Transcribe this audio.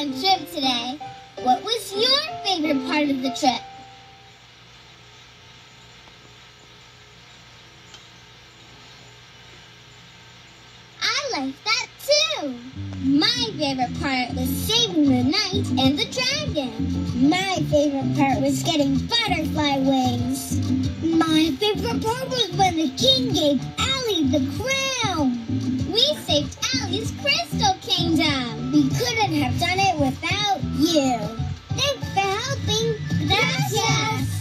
fun trip today. What was your favorite part of the trip? I like that too. My favorite part was saving the knight and the dragon. My favorite part was getting butterfly wings. My favorite part was when the king gave Allie the crown. We saved Allie's crystal kingdom. We couldn't have done it without you. Thanks for helping. Gracias.